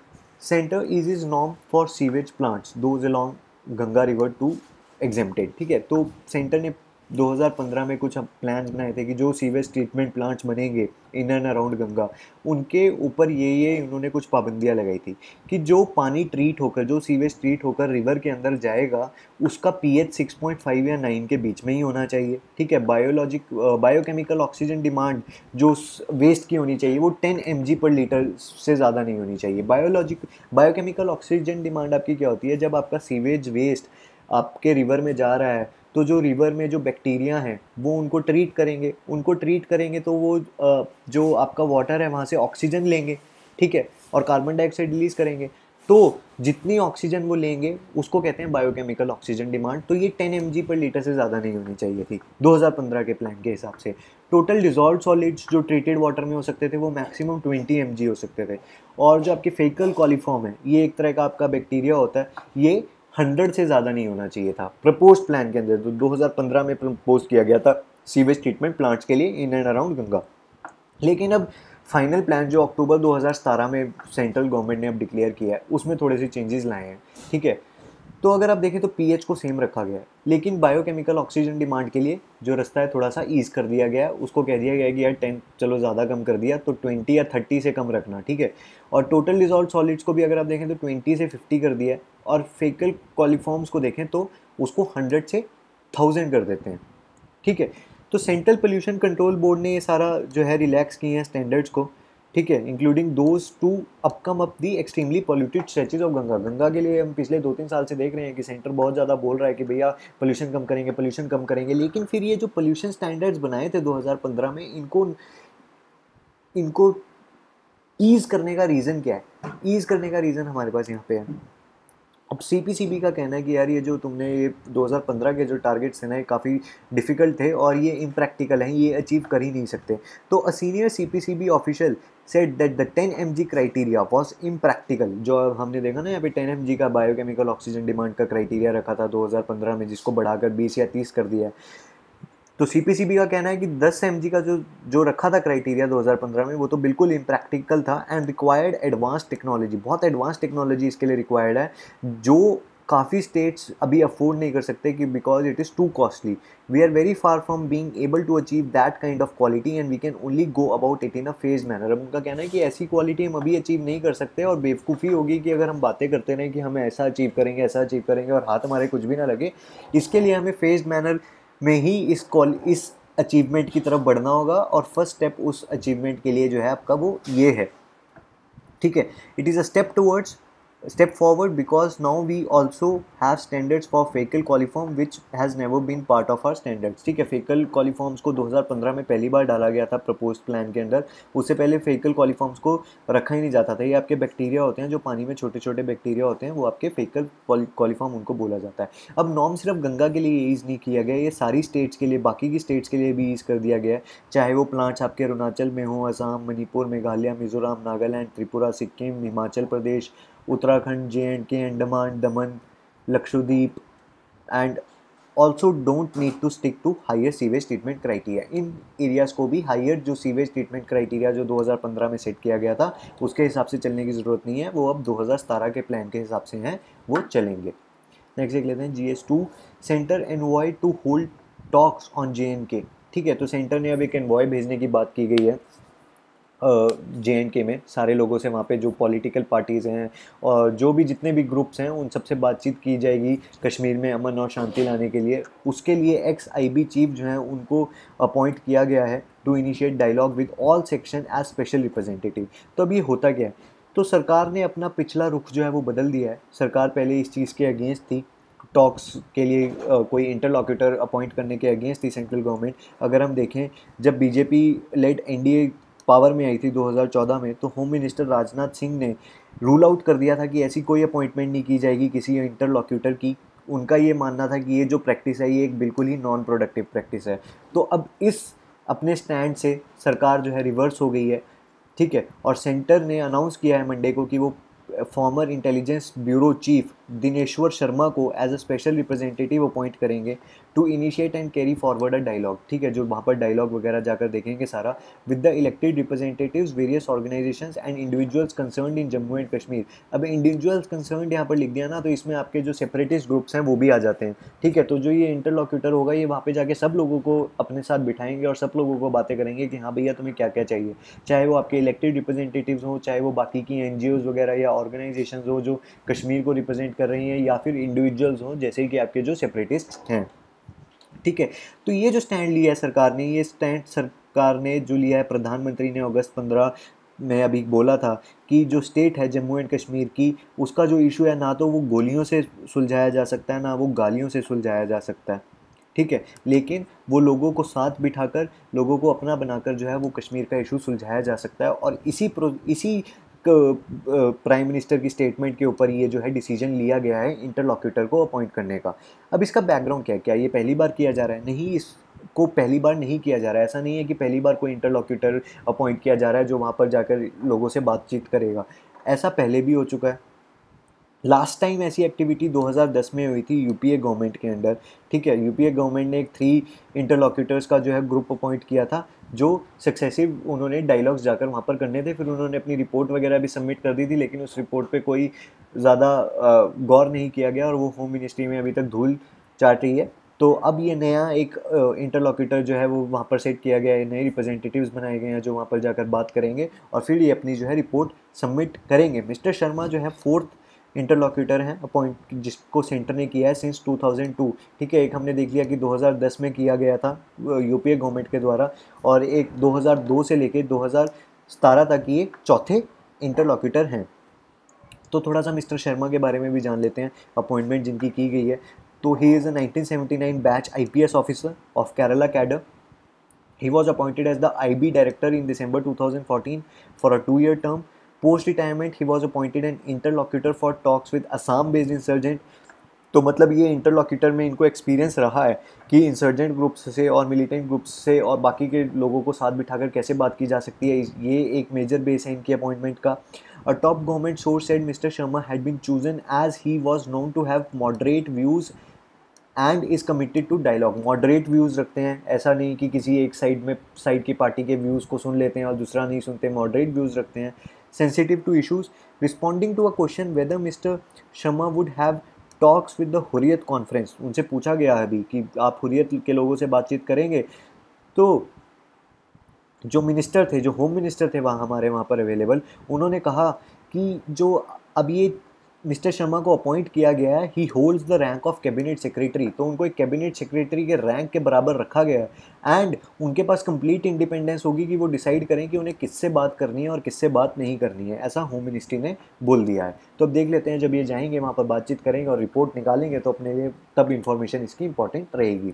Centre is is norm for sewage plants those along Ganga river to exempted, ठीक है। तो सेंटर ने दो हज़ार पंद्रह में कुछ प्लान बनाए थे कि जो सीवेज ट्रीटमेंट प्लांट्स बनेंगे इन एंड अराउंड गंगा, उनके ऊपर ये ये उन्होंने कुछ पाबंदियां लगाई थी कि जो पानी ट्रीट होकर, जो सीवेज ट्रीट होकर रिवर के अंदर जाएगा उसका पीएच सिक्स पॉइंट फाइव या नाइन के बीच में ही होना चाहिए, ठीक है। बायोलॉजिक बायोकेमिकल ऑक्सीजन डिमांड जो वेस्ट की होनी चाहिए वो टेन एम जी पर लीटर से ज़्यादा नहीं होनी चाहिए। बायोलॉजिक बायोकेमिकल ऑक्सीजन डिमांड आपकी क्या होती है, जब आपका सीवेज वेस्ट आपके रिवर में जा रहा है तो जो रिवर में जो बैक्टीरिया हैं वो उनको ट्रीट करेंगे, उनको ट्रीट करेंगे तो वो जो आपका वाटर है वहाँ से ऑक्सीजन लेंगे, ठीक है, और कार्बन डाइऑक्साइड रिलीज करेंगे। तो जितनी ऑक्सीजन वो लेंगे उसको कहते हैं बायोकेमिकल ऑक्सीजन डिमांड। तो ये टेन एम जी पर लीटर से ज़्यादा नहीं होनी चाहिए थी दो हज़ार पंद्रह के प्लान के हिसाब से। टोटल डिजॉल्व सॉलिड्स जो ट्रीटेड वाटर में हो सकते थे वो मैक्सिमम ट्वेंटी एम जी हो सकते थे। और जो आपके फेकल कॉलीफॉर्म है, ये एक तरह का आपका बैक्टीरिया होता है, ये हंड्रेड से ज़्यादा नहीं होना चाहिए था प्रपोज प्लान के अंदर। तो दो हज़ार पंद्रह में प्रपोज किया गया था सीवेज ट्रीटमेंट प्लांट्स के लिए इन एंड अराउंड गंगा। लेकिन अब फाइनल प्लान जो अक्टूबर दो हज़ार सत्रह में सेंट्रल गवर्नमेंट ने अब डिक्लेयर किया है उसमें थोड़े से चेंजेस लाए हैं, ठीक है। तो अगर आप देखें तो पीएच को सेम रखा गया है, लेकिन बायोकेमिकल ऑक्सीजन डिमांड के लिए जो रास्ता है थोड़ा सा ईज कर दिया गया है। उसको कह दिया गया है कि यार टेन चलो ज़्यादा कम कर दिया तो ट्वेंटी या थर्टी से कम रखना, ठीक है। और टोटल डिजॉल्व सॉलिड्स को भी अगर आप देखें तो ट्वेंटी से फिफ्टी कर दिया है, और फेकल कॉलीफॉर्म्स को देखें तो उसको हंड्रेड से थाउजेंड कर देते हैं, ठीक है। तो सेंट्रल पोल्यूशन कंट्रोल बोर्ड ने ये सारा जो है रिलैक्स किए हैं स्टैंडर्ड्स को, ठीक है, including those to upcome up the extremely polluted stretches of Ganga. Ganga के लिए हम पिछले दो तीन साल से देख रहे हैं कि सेंटर बहुत ज़्यादा बोल रहा है कि भैया पोल्यूशन कम करेंगे, पोल्यूशन कम करेंगे, लेकिन फिर ये जो पोल्यूशन स्टैंडर्ड्स बनाए थे दो हज़ार पंद्रह में, इनको इनको ईज करने का रीज़न क्या है? ईज करने का रीज़न हमारे पास यहाँ पे है। अब सीपीसीबी का कहना है कि यार ये जो तुमने ये दो हज़ार पंद्रह के जो टारगेट्स थे ना ये काफ़ी डिफ़िकल्ट थे और ये इम्प्रैक्टिकल हैं, ये अचीव कर ही नहीं सकते। तो a senior CPCB official said that the ten M G criteria was impractical. जो हमने देखा ना यहाँ पे टेन एम जी का बायोकेमिकल ऑक्सीजन डिमांड का क्राइटेरिया रखा था दो हज़ार पंद्रह में, जिसको बढ़ाकर बीस या तीस कर दिया है। तो सीपीसीबी का कहना है कि टेन एम जी का जो जो रखा था क्राइटेरिया दो हज़ार पंद्रह में वो तो बिल्कुल इम्प्रैक्टिकल था एंड रिक्वायर्ड एडवांस टेक्नोलॉजी। बहुत एडवांस टेक्नोलॉजी इसके लिए रिक्वायर्ड है जो काफ़ी स्टेट्स अभी अफोर्ड नहीं कर सकते कि because it is too costly. We are very far from being able to achieve that kind of quality and we can only go about it in a phase manner. अब उनका कहना है कि ऐसी क्वालिटी हम अभी अचीव नहीं कर सकते और बेवकूफ़ी होगी कि अगर हम बातें करते रहें कि हम ऐसा अचीव करेंगे ऐसा अचीव करेंगे और हाथ हमारे कुछ भी ना लगे। इसके लिए हमें फेज मैनर में ही इस कॉल इस अचीवमेंट की तरफ बढ़ना होगा और फर्स्ट स्टेप उस अचीवमेंट के लिए जो है आपका वो ये है। ठीक है, it is a step towards step forward because now we also have standards for fecal coliform which has never been part of our standards। ठीक है, fecal coliforms को दो हज़ार पंद्रह में पहली बार डाला गया था प्रपोज्ड प्लान के अंदर। उससे पहले fecal coliforms को रखा ही नहीं जाता था। ये आपके बैक्टीरिया होते हैं जो पानी में छोटे छोटे बैक्टीरिया होते हैं, वो आपके fecal coliform उनको बोला जाता है। अब नॉर्म सिर्फ गंगा के लिए ईज नहीं किया गया, ये सारी स्टेट्स के लिए, बाकी की स्टेट्स के लिए भी ईज कर दिया गया है। चाहे वो प्लांट्स आपके अरुणाचल में हो, Assam, Manipur, Meghalaya, Mizoram, Nagaland, Tripura, Sikkim, Himachal Pradesh, Uttarakhand, J and K, Andaman, Daman, Lakshadweep, and also don't need to stick to higher sewage treatment criteria. इन एरियाज़ को भी हायर जो सीवेज ट्रीटमेंट क्राइटेरिया जो दो हज़ार पंद्रह में सेट किया गया था उसके हिसाब से चलने की ज़रूरत नहीं है, वो अब दो हज़ार सत्रह के प्लान के हिसाब से हैं, वो चलेंगे। नेक्स्ट देख लेते हैं G S two, centre envoy to hold talks on J and K. ठीक है, तो सेंटर ने अब एक एनवॉय भेजने की बात की गई है जे एंड के में, सारे लोगों से, वहाँ पे जो पॉलिटिकल पार्टीज़ हैं और जो भी जितने भी ग्रुप्स हैं उन सबसे बातचीत की जाएगी कश्मीर में अमन और शांति लाने के लिए। उसके लिए एक्स आई बी चीफ जो हैं उनको अपॉइंट किया गया है to initiate dialogue with all section as special representative. तो अब ये होता क्या है, तो सरकार ने अपना पिछला रुख जो है वो बदल दिया है। सरकार पहले इस चीज़ के अगेंस्ट थी, टॉक्स के लिए uh, कोई इंटरलॉक्यूटर अपॉइंट करने के अगेंस्ट थी सेंट्रल गवर्नमेंट। अगर हम देखें, जब बीजेपी लेड एनडीए पावर में आई थी दो हज़ार चौदह में, तो होम मिनिस्टर राजनाथ सिंह ने रूल आउट कर दिया था कि ऐसी कोई अपॉइंटमेंट नहीं की जाएगी किसी इंटरलॉक्यूटर की। उनका ये मानना था कि ये जो प्रैक्टिस है ये एक बिल्कुल ही नॉन प्रोडक्टिव प्रैक्टिस है। तो अब इस अपने स्टैंड से सरकार जो है रिवर्स हो गई है। ठीक है, और सेंटर ने अनाउंस किया है मंडे को कि वो former intelligence bureau chief Dineshwar Sharma को as a special representative appoint करेंगे to initiate and carry forward a dialogue. ठीक है, जो वहाँ पर डायलॉग वगैरह जाकर देखेंगे सारा with the elected representatives, various organisations and individuals concerned in Jammu and Kashmir. अब इंडिविजुअल्स कंसर्न्ड यहाँ पर लिख दिया ना, तो इसमें आपके जो सेपरेटिस्ट ग्रुप्स हैं वो भी आ जाते हैं। ठीक है, तो जो ये इंटरलॉक्यूटर होगा ये वहाँ पे जाके सब लोगों को अपने साथ बिठाएंगे और सब लोगों को बातें करेंगे कि हाँ भैया तुम्हें क्या क्या चाहिए, चाहे वो आपके इलेक्टेड रिप्रेजेंटेटिव्स हो, चाहे वो बाकी की एन जी ओज वगैरह या ऑर्गेनाइजेशन हो जो कश्मीर को रिप्रेजेंट कर रही हैं, या फिर इंडिविजुअल्स हों जैसे कि आपके जो सेपरेटिस्ट हैं। ठीक है, तो ये जो स्टैंड लिया है सरकार ने, ये स्टैंड सरकार ने जो लिया है, प्रधानमंत्री ने अगस्त पंद्रह में अभी बोला था कि जो स्टेट है जम्मू एंड कश्मीर की, उसका जो इशू है ना तो वो गोलियों से सुलझाया जा सकता है ना वो गालियों से सुलझाया जा सकता है। ठीक है, लेकिन वो लोगों को साथ बिठाकर, लोगों को अपना बनाकर जो है वो कश्मीर का इशू सुलझाया जा सकता है। और इसी प्रो इसी प्राइम मिनिस्टर की स्टेटमेंट के ऊपर ये जो है डिसीजन लिया गया है इंटरलॉक्यूटर को अपॉइंट करने का। अब इसका बैकग्राउंड क्या है, क्या ये पहली बार किया जा रहा है? नहीं, इसको पहली बार नहीं किया जा रहा है। ऐसा नहीं है कि पहली बार कोई इंटरलॉक्यूटर अपॉइंट किया जा रहा है जो वहाँ पर जाकर लोगों से बातचीत करेगा। ऐसा पहले भी हो चुका है। लास्ट टाइम ऐसी एक्टिविटी दो हज़ार दस में हुई थी यूपीए गवर्नमेंट के अंदर। ठीक है, यूपीए गवर्नमेंट ने एक थ्री इंटरलॉक्यूटर्स का जो है ग्रुप अपॉइंट किया था जो सक्सेसिव उन्होंने डायलॉग्स जाकर वहाँ पर करने थे। फिर उन्होंने अपनी रिपोर्ट वगैरह भी सबमिट कर दी थी, लेकिन उस रिपोर्ट पे कोई ज़्यादा गौर नहीं किया गया और वो होम मिनिस्ट्री में अभी तक धूल चाट रही है। तो अब ये नया एक इंटरलॉक्यूटर जो है वो वहाँ पर सेट किया गया है, नए रिप्रेजेंटेटिव्स बनाए गए हैं जो वहाँ पर जाकर बात करेंगे और फिर ये अपनी जो है रिपोर्ट सबमिट करेंगे। मिस्टर शर्मा जो है फोर्थ इंटरलॉक्यूटर हैं अपॉइंट जिसको सेंटर ने किया है सिंस टू थाउज़ेंड टू। ठीक है, एक हमने देख लिया कि दो हज़ार दस में किया गया था यूपीए गवर्नमेंट के द्वारा, और एक दो हज़ार दो से लेके दो हज़ार सत्रह तक ये चौथे इंटरलॉक्यूटर हैं। तो थोड़ा सा मिस्टर शर्मा के बारे में भी जान लेते हैं, अपॉइंटमेंट जिनकी की गई है। तो he is a nineteen seventy nine batch I P S officer of Kerala cadre. He was appointed as the I B director in December two thousand fourteen for a two-year term. Post-retirement, he was appointed an interlocutor for talks with Assam-based insurgent. तो मतलब ये interlocutor में इनको experience रहा है कि insurgent groups से और मिलिटेंट ग्रुप्स से और बाकी के लोगों को साथ बिठाकर कैसे बात की जा सकती है। ये एक मेजर बेस है इनकी अपॉइंटमेंट का। A top government source said mister Sharma had been chosen as he was known to have moderate views and is committed to dialogue. Moderate views रखते हैं, ऐसा नहीं कि किसी एक साइड में साइड की पार्टी के व्यूज़ को सुन लेते हैं और दूसरा नहीं सुनते, मॉडरेट व्यूज़ रखते हैं। Sensitive to issues, responding to a question whether mister Sharma would have talks with the Hurriyat conference. उनसे पूछा गया है अभी कि आप हुर्रियत के लोगों से बातचीत करेंगे। तो जो मिनिस्टर थे, जो होम मिनिस्टर थे वहाँ हमारे वहाँ पर अवेलेबल, उन्होंने कहा कि जो अब ये मिस्टर शर्मा को अपॉइंट किया गया है, he holds the rank of cabinet secretary, तो उनको एक कैबिनेट सेक्रेटरी के रैंक के बराबर रखा गया है एंड उनके पास कंप्लीट इंडिपेंडेंस होगी कि वो डिसाइड करें कि उन्हें किससे बात करनी है और किससे बात नहीं करनी है, ऐसा होम मिनिस्ट्री ने बोल दिया है। तो अब देख लेते हैं, जब ये जाएंगे वहाँ पर बातचीत करेंगे और रिपोर्ट निकालेंगे तो अपने लिए तब इन्फॉर्मेशन इसकी इंपॉर्टेंट रहेगी।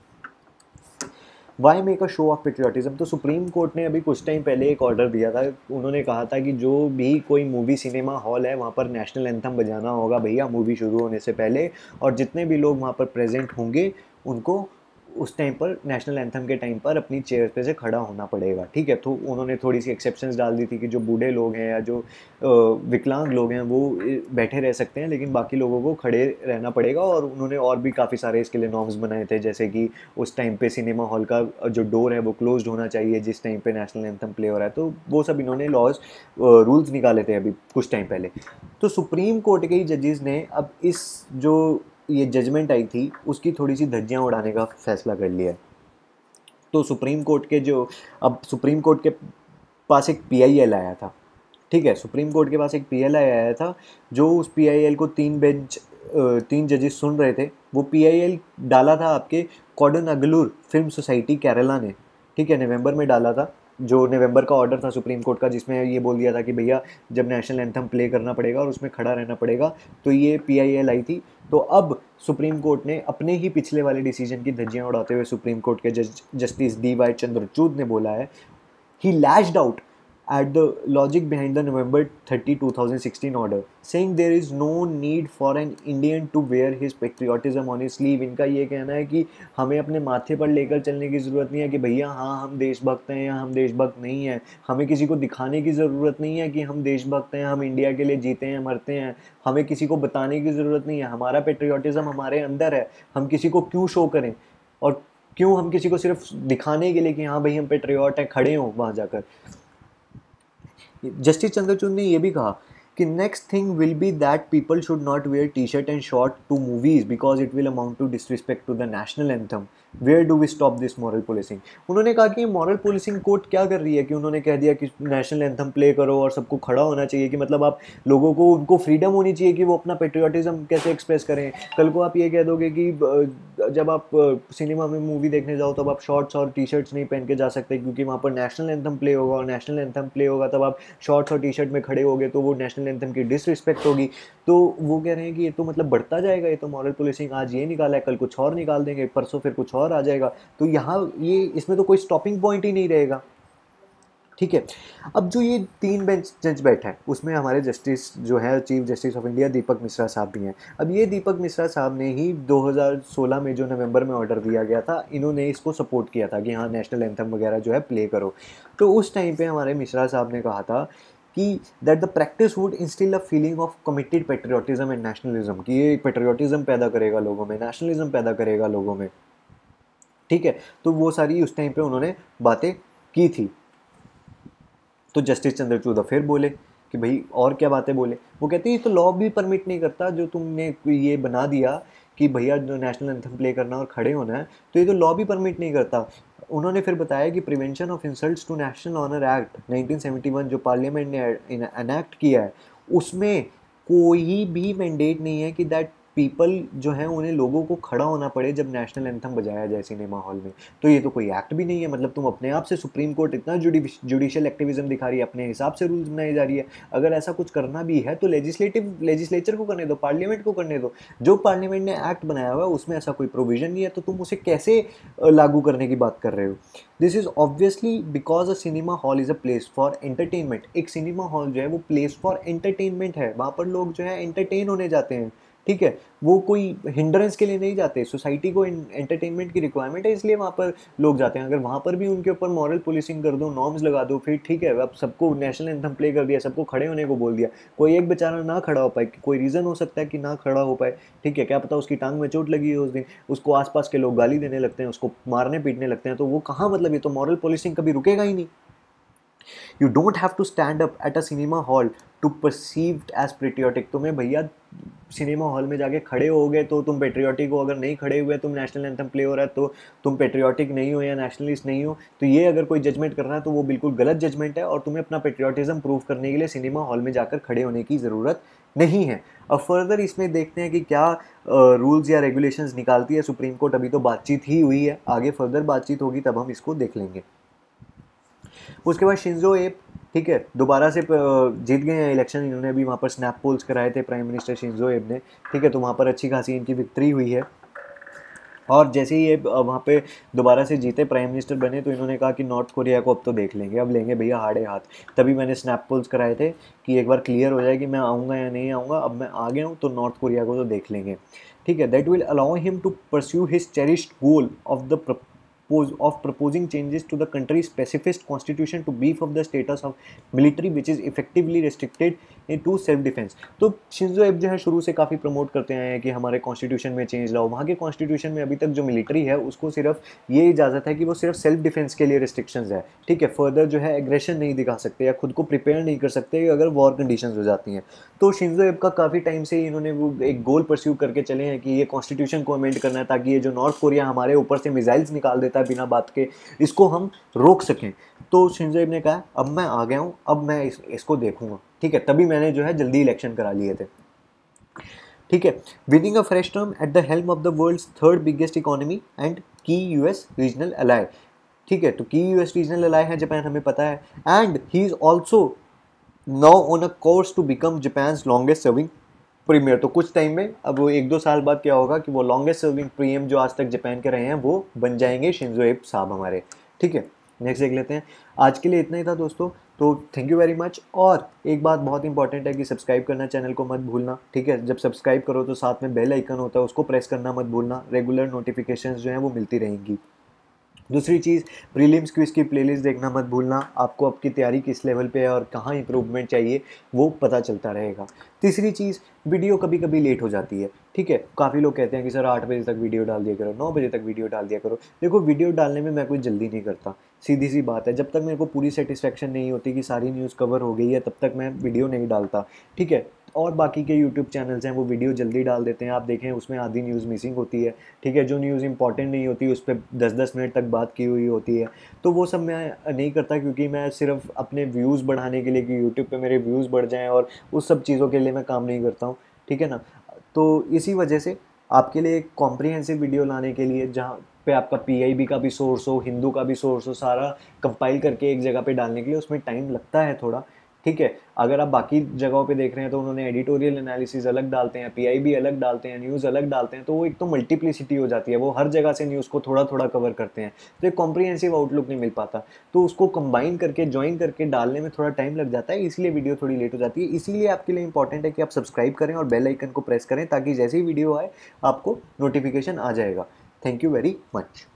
Why make a show of patriotism, तो सुप्रीम कोर्ट ने अभी कुछ टाइम पहले एक ऑर्डर दिया था, उन्होंने कहा था कि जो भी कोई मूवी सिनेमा हॉल है वहाँ पर नेशनल एंथम बजाना होगा भैया मूवी शुरू होने से पहले, और जितने भी लोग वहाँ पर प्रेजेंट होंगे उनको उस टाइम पर नेशनल एंथम के टाइम पर अपनी चेयर पे से खड़ा होना पड़ेगा, ठीक है। तो उन्होंने थोड़ी सी एक्सेप्शंस डाल दी थी कि जो बूढ़े लोग हैं या जो विकलांग लोग हैं वो बैठे रह सकते हैं, लेकिन बाकी लोगों को खड़े रहना पड़ेगा। और उन्होंने और भी काफ़ी सारे इसके लिए नॉर्म्स बनाए थे, जैसे कि उस टाइम पे सिनेमा हॉल का जो डोर है वो क्लोज्ड होना चाहिए जिस टाइम पे नेशनल एंथम प्ले हो रहा है। तो वो सब इन्होंने लॉज रूल्स निकाले थे अभी कुछ टाइम पहले। तो सुप्रीम कोर्ट के ही जजेस ने अब इस जो ये जजमेंट आई थी उसकी थोड़ी सी धज्जियां उड़ाने का फैसला कर लिया है। तो सुप्रीम कोर्ट के जो अब सुप्रीम कोर्ट के पास एक पीआईएल आया था, ठीक है, सुप्रीम कोर्ट के पास एक पीआईएल आया था, जो उस पीआईएल को तीन बेंच तीन जजेस सुन रहे थे। वो पीआईएल डाला था आपके कोडानगलूर फिल्म सोसाइटी केरला ने, ठीक है, नवंबर में डाला था, जो नवंबर का ऑर्डर था सुप्रीम कोर्ट का, जिसमें ये बोल दिया था कि भैया जब नेशनल एंथम प्ले करना पड़ेगा और उसमें खड़ा रहना पड़ेगा। तो ये पीआईएल आई थी। तो अब सुप्रीम कोर्ट ने अपने ही पिछले वाले डिसीजन की धज्जियां उड़ाते हुए सुप्रीम कोर्ट के जज जस्टिस डी वाई चंद्रचूड़ ने बोला है, he lashed out at the logic behind the November thirtieth, twenty sixteen order, saying there is no need for an Indian to wear his patriotism on his sleeve। इनका ये कहना है कि हमें अपने माथे पर लेकर चलने की ज़रूरत नहीं है कि भैया हाँ हम देशभक्त हैं या हम देशभक्त नहीं हैं, हमें किसी को दिखाने की ज़रूरत नहीं है कि हम देशभक्त हैं, हम इंडिया के लिए जीते हैं मरते हैं, हमें किसी को बताने की ज़रूरत नहीं है, हमारा पेट्रियाटिज़म हमारे अंदर है, हम किसी को क्यों शो करें और क्यों हम किसी को सिर्फ दिखाने के लिए कि हाँ भाई हम पेट्रियट हैं खड़े हों वहाँ जाकर। जस्टिस चंद्रचूड़ ने यह भी कहा कि next thing will be that people should not wear T shirt and short to movies because it will amount to disrespect to the national anthem. Where do we stop this moral policing. उन्होंने कहा कि moral policing court क्या कर रही है कि उन्होंने कह दिया कि नेशनल एंथम प्ले करो और सबको खड़ा होना चाहिए, कि मतलब आप लोगों को उनको फ्रीडम होनी चाहिए कि वो अपना पेट्रियाटिज्म कैसे एक्सप्रेस करें। कल को आप ये कह दोगे कि जब आप सिनेमा में मूवी देखने जाओ तब आप शॉर्ट्स और टी शर्ट्स नहीं पहन के जा सकते क्योंकि वहाँ पर नेशनल एंथम प्ले होगा, और नेशनल एंथम प्ले होगा तब आप शॉर्ट्स और टी शर्ट में खड़े होगे तो वो नेशनल एंथम की डिसरिस्पेक्ट होगी। तो वो कह रहे हैं कि ये तो मतलब बढ़ता जाएगा, ये तो मॉरल पुलिसिंग आज ये निकाला है कल कुछ और निकाल देंगे, परसों फिर कुछ और आ जाएगा। तो यहाँ ये इसमें तो कोई स्टॉपिंग पॉइंट ही नहीं रहेगा, ठीक है। अब जो ये तीन बेंच जज बैठे हैं उसमें हमारे जस्टिस जो है chief justice of India Deepak Mishra sahab भी हैं। अब ये दीपक मिश्रा साहब ने ही दो हज़ार सोलह में जो नवंबर में ऑर्डर दिया गया था, इन्होंने इसको सपोर्ट किया था कि हाँ नेशनल एंथम वगैरह जो है प्ले करो। तो उस टाइम पे हमारे मिश्रा साहब ने कहा था कि that the practice would instil a feeling of committed patriotism and nationalism, कि ये पेट्रियाटिज्म पैदा करेगा लोगों में, नेशनलिज्म पैदा करेगा लोगों में, ठीक है। तो वो सारी उस टाइम पे उन्होंने बातें की थी। तो जस्टिस चंद्रचूड़ फिर बोले कि भाई और क्या बातें बोले। वो कहते हैं ये तो लॉ भी परमिट नहीं करता, जो तुमने ये बना दिया कि भैया जो नेशनल एंथम प्ले करना और खड़े होना है, तो ये तो लॉ भी परमिट नहीं करता। उन्होंने फिर बताया कि prevention of insults to national honour act nineteen seventy one जो पार्लियामेंट ने एनैक्ट किया है उसमें कोई भी मैंडेट नहीं है कि दैट पीपल जो है उन्हें लोगों को खड़ा होना पड़े जब नेशनल एंथम बजाया जाए सिनेमा हॉल में। तो ये तो कोई एक्ट भी नहीं है, मतलब तुम अपने आप से सुप्रीम कोर्ट इतना जुडिशियल एक्टिविज्म दिखा रही है, अपने हिसाब से रूल्स बनाई जा रही है। अगर ऐसा कुछ करना भी है तो लेजिस्लेटिव लेजिस्लेचर को करने दो, पार्लियामेंट को करने दो। जो पार्लियामेंट ने एक्ट बनाया हुआ है उसमें ऐसा कोई प्रोविजन नहीं है, तो तुम उसे कैसे लागू करने की बात कर रहे हो। This is obviously because a cinema hall is a place for entertainment. एक सिनेमा हॉल जो है वो प्लेस फॉर एंटरटेनमेंट है, वहाँ पर लोग जो है एंटरटेन होने जाते हैं, ठीक है। वो कोई हिंड्रेंस के लिए नहीं जाते, सोसाइटी को एंटरटेनमेंट की रिक्वायरमेंट है इसलिए वहाँ पर लोग जाते हैं। अगर वहाँ पर भी उनके ऊपर मॉरल पुलिसिंग कर दो, नॉर्म्स लगा दो, फिर ठीक है अब सबको नेशनल एंथम प्ले कर दिया, सबको खड़े होने को बोल दिया, कोई एक बेचारा ना खड़ा हो पाए, कोई रीज़न हो सकता है कि ना खड़ा हो पाए, ठीक है, क्या पता उसकी टांग में चोट लगी है उस दिन, उसको आसपास के लोग गाली देने लगते हैं, उसको मारने पीटने लगते हैं, तो वो कहाँ, मतलब ये तो मॉरल पुलिसिंग कभी रुकेगा ही नहीं। You don't have to stand up at a cinema hall to perceived as patriotic. तुम्हें भैया सिनेमा हॉल में जाके खड़े हो गए तो तुम पेट्रियोटिक हो, अगर नहीं खड़े हुए तुम नेशनल एंथम प्ले हो रहा है तो तुम पेट्रियोटिक नहीं हो या नेशनलिस्ट नहीं हो। तो ये अगर कोई जजमेंट कर रहा है तो वो बिल्कुल गलत जजमेंट है और तुम्हें अपना पेट्रियोटिज्म प्रूव करने के लिए सिनेमा हॉल में जाकर खड़े होने की ज़रूरत नहीं है। अब फर्दर इसमें देखते हैं कि क्या रूल्स या रेगुलेशंस निकालती है सुप्रीम कोर्ट। अभी तो बातचीत ही हुई है, आगे फर्दर बातचीत होगी तब हम इसको देख लेंगे। उसके बाद शिंजो एब, ठीक है, दोबारा से जीत गए हैं इलेक्शन। इन्होंने भी वहाँ पर स्नैप पोल्स कराए थे प्राइम मिनिस्टर शिंजो एब ने, ठीक है, तो वहाँ पर अच्छी खासी इनकी विक्ट्री हुई है। और जैसे ही ये वहाँ पे दोबारा से जीते, प्राइम मिनिस्टर बने, तो इन्होंने कहा कि नॉर्थ कोरिया को अब तो देख लेंगे, अब लेंगे भैया हाड़े हाथ। तभी मैंने स्नैप पोल्स कराए थे कि एक बार क्लियर हो जाए कि मैं आऊँगा या नहीं आऊँगा, अब मैं आ गया हूँ तो नॉर्थ कोरिया को तो देख लेंगे, ठीक है। That will allow him to pursue his cherished goal of the of proposing changes to the country's pacifist constitution to beef up the status of military which is effectively restricted into self defense। तो Shinzo Abe जो है शुरू से काफ़ी promote करते आए हैं कि हमारे कॉन्स्टिट्यूशन में चेंज लाओ। वहाँ के कॉन्स्टिट्यूशन में अभी तक जो मिलिट्री है उसको सिर्फ ये इजाज़त है कि वो सिर्फ सेल्फ डिफेंस के लिए रिस्ट्रिक्शंस है, ठीक है। फर्दर जो है एग्रेशन नहीं दिखा सकते या खुद को प्रिपेयर नहीं कर सकते अगर वॉर कंडीशंस हो जाती हैं। तो शिंजो एब का काफ़ी टाइम से इन्होंने वो एक गोल परस्यू करके चले हैं कि ये कॉन्स्टिट्यूशन को अमेंड करना है ताकि ये जो नॉर्थ कोरिया हमारे ऊपर से मिसाइल्स निकाल देता है बिना बात के, इसको हम रोक सकें। तो शिंजो एब ने कहा अब मैं आ गया हूँ, अब मैं इस, इसको देखूंगा, ठीक है। तभी मैंने जो है जल्दी इलेक्शन करा लिए थे, ठीक है। Winning a fresh term at the helm of the world's third biggest economy and key US regional ally, ठीक है। तो की यूएस रीजनल अलाय है जापान, हमें पता है। And he is also now on a course to become Japan longest serving premier. तो कुछ टाइम में, अब वो एक दो साल बाद क्या होगा कि वो लॉन्गेस्ट सर्विंग प्रीमियर जो आज तक जापान के रहे हैं वो बन जाएंगे शिंजो एब साहब हमारे, ठीक है। नेक्स्ट देख लेते हैं। आज के लिए इतना ही था दोस्तों, तो थैंक यू वेरी मच। और एक बात बहुत इंपॉर्टेंट है कि सब्सक्राइब करना चैनल को मत भूलना, ठीक है। जब सब्सक्राइब करो तो साथ में बेल आइकन होता है, उसको प्रेस करना मत भूलना, रेगुलर नोटिफिकेशंस जो हैं वो मिलती रहेंगी। दूसरी चीज़, प्रीलिम्स क्विज की प्लेलिस्ट देखना मत भूलना, आपको आपकी तैयारी किस लेवल पे है और कहाँ इंप्रूवमेंट चाहिए वो पता चलता रहेगा। तीसरी चीज़, वीडियो कभी कभी लेट हो जाती है, ठीक है। काफ़ी लोग कहते हैं कि सर आठ बजे तक वीडियो डाल दिया करो, नौ बजे तक वीडियो डाल दिया करो। देखो, वीडियो डालने में मैं कोई जल्दी नहीं करता, सीधी सी बात है। जब तक मेरे को पूरी सेटिस्फेक्शन नहीं होती कि सारी न्यूज़ कवर हो गई है तब तक मैं वीडियो नहीं डालता, ठीक है। और बाकी के यूट्यूब चैनल्स हैं वो वीडियो जल्दी डाल देते हैं, आप देखें उसमें आधी न्यूज़ मिसिंग होती है, ठीक है। जो न्यूज़ इंपॉर्टेंट नहीं होती उस पर दस दस मिनट तक बात की हुई होती है। तो वो सब मैं नहीं करता, क्योंकि मैं सिर्फ अपने व्यूज़ बढ़ाने के लिए कि यूट्यूब पे मेरे व्यूज़ बढ़ जाएं और उस सब चीज़ों के लिए मैं काम नहीं करता हूँ, ठीक है ना। तो इसी वजह से आपके लिए एक कॉम्प्रिहेंसिव वीडियो लाने के लिए, जहाँ पे आपका पीआईबी का भी सोर्स हो, हिंदू का भी सोर्स हो, सारा कंपाइल करके एक जगह पे डालने के लिए उसमें टाइम लगता है थोड़ा, ठीक है। अगर आप बाकी जगहों पे देख रहे हैं तो उन्होंने एडिटोरियल एनालिसिस अलग डालते हैं, पीआईबी अलग डालते हैं, न्यूज़ अलग डालते हैं, तो वो एक तो मल्टीप्लिसिटी हो जाती है, वो हर जगह से न्यूज़ को थोड़ा थोड़ा कवर करते हैं, तो एक कॉम्प्रिहेंसिव आउटलुक नहीं मिल पाता। तो उसको कंबाइन करके, ज्वाइन करके डालने में थोड़ा टाइम लग जाता है, इसलिए वीडियो थोड़ी लेट हो जाती है। इसीलिए आपके लिए इंपॉर्टेंट है कि आप सब्सक्राइब करें और बेल आइकन को प्रेस करें ताकि जैसे ही वीडियो आए आपको नोटिफिकेशन आ जाएगा। Thank you very much.